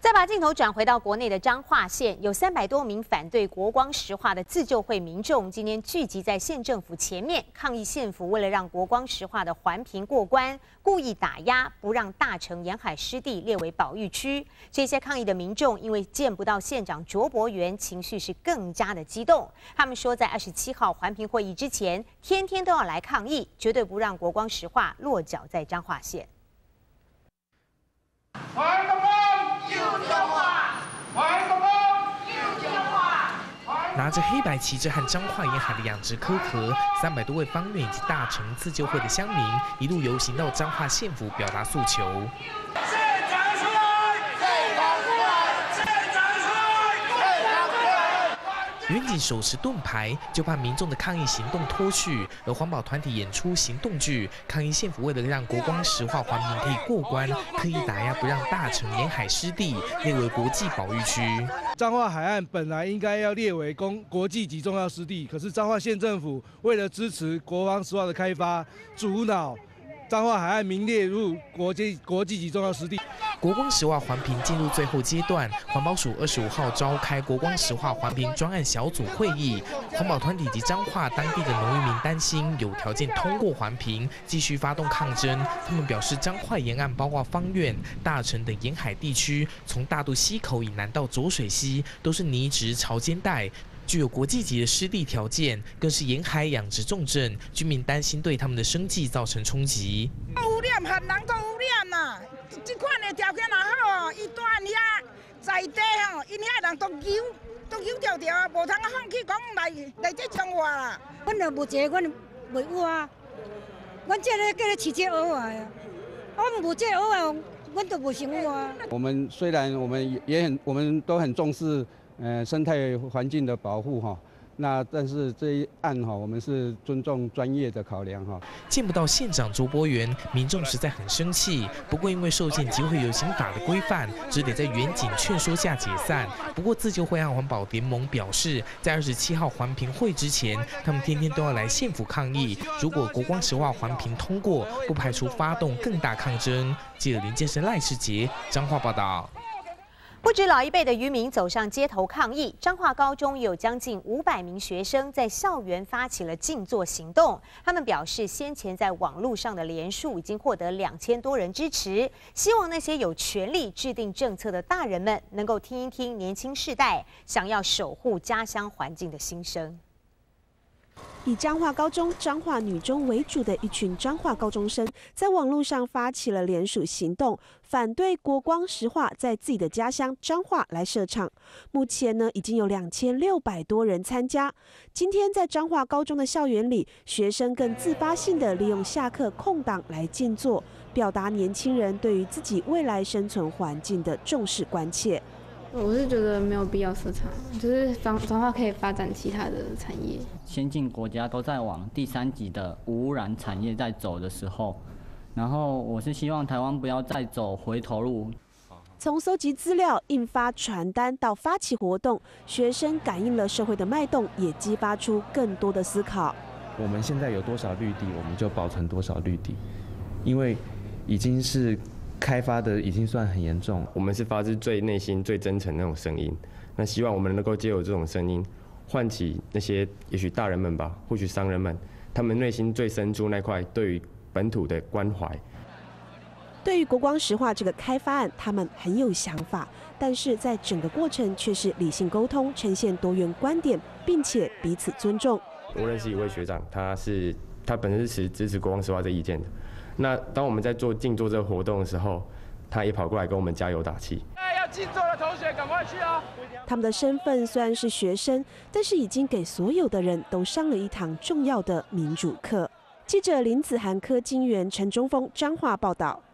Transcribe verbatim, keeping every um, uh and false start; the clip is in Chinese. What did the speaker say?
再把镜头转回到国内的彰化县，有三百多名反对国光石化的自救会民众，今天聚集在县政府前面抗议县府为了让国光石化的环评过关，故意打压，不让大城沿海湿地列为保育区。这些抗议的民众因为见不到县长卓博源，情绪是更加的激动。他们说，在二十七号环评会议之前，天天都要来抗议，绝对不让国光石化落脚在彰化县。 怀国光，救彰化！怀国光，救彰化！ 拿着黑白旗帜和彰化沿海的养殖科壳，三百多位方院以及大城自救会的乡民一路游行到彰化县府，表达诉求。 远景手持盾牌，就怕民众的抗议行动脱序，而环保团体演出行动剧，抗议县府为了让国光石化环评可以过关，刻意打压不让大城沿海湿地列为国际保育区。 彰化海岸本来应该要列为公国际级重要湿地，可是彰化县政府为了支持国光石化的开发，阻挠彰化海岸名列入国际国际级重要湿地。 国光石化环评进入最后阶段，环保署二十五号召开国光石化环评专案小组会议。环保团体及彰化当地的农渔民担心有条件通过环评，继续发动抗争。他们表示，彰化沿岸包括方院、大城等沿海地区，从大肚溪口以南到浊水溪，都是泥质潮间带。 具有国际级的湿地条件，更是沿海养殖重镇，居民担心对他们的生计造成冲击。 污染，汉人都污染呐！这款的条件若好哦，伊住遐在地吼，因遐人都游都游条条啊，无通啊放弃讲来来这种话啦。 阮若无这个，阮袂有啊。阮这个叫咧饲这蚵仔啊，我无这蚵仔，阮都无生活啊。 我们虽然我们也很，我们都很重视。 呃，生态环境的保护哈，那但是这一案哈，我们是尊重专业的考量哈。 见不到县长卓博源，民众实在很生气。不过因为受限集会游行法的规范，只得在远景劝说下解散。不过自救会和环保联盟表示，在二十七号环评会之前，他们天天都要来县府抗议。如果国光石化环评通过，不排除发动更大抗争。记者林建生、赖世杰彰化报道。 不止老一辈的渔民走上街头抗议，彰化高中也有将近五百名学生在校园发起了静坐行动。他们表示，先前在网络上的连署已经获得两千多人支持，希望那些有权力制定政策的大人们能够听一听年轻世代想要守护家乡环境的心声。 以彰化高中、彰化女中为主的一群彰化高中生，在网络上发起了联署行动，反对国光石化在自己的家乡彰化来设厂。目前呢，已经有两千六百多人参加。今天在彰化高中的校园里，学生更自发性的利用下课空档来静坐，表达年轻人对于自己未来生存环境的重视关切。 我是觉得没有必要设厂，就是彰彰化可以发展其他的产业。 先进国家都在往第三级的无污染产业在走的时候，然后我是希望台湾不要再走回头路。 从搜集资料、印发传单到发起活动，学生感应了社会的脉动，也激发出更多的思考。 我们现在有多少绿地，我们就保存多少绿地，因为已经是。 开发的已经算很严重， 我们是发自最内心、最真诚那种声音。那希望我们能够借由这种声音，唤起那些也许大人们吧，或许商人们，他们内心最深处那块对于本土的关怀。 对于国光石化这个开发案，他们很有想法，但是在整个过程却是理性沟通，呈现多元观点，并且彼此尊重。 我认识一位学长，他是他本身是持支持国光石化这意见的。 那当我们在做静坐这个活动的时候，他也跑过来跟我们加油打气。 要静坐的同学赶快去啊！ 他们的身份虽然是学生，但是已经给所有的人都上了一堂重要的民主课。记者林子涵、柯金源、陈中峰彰化报道。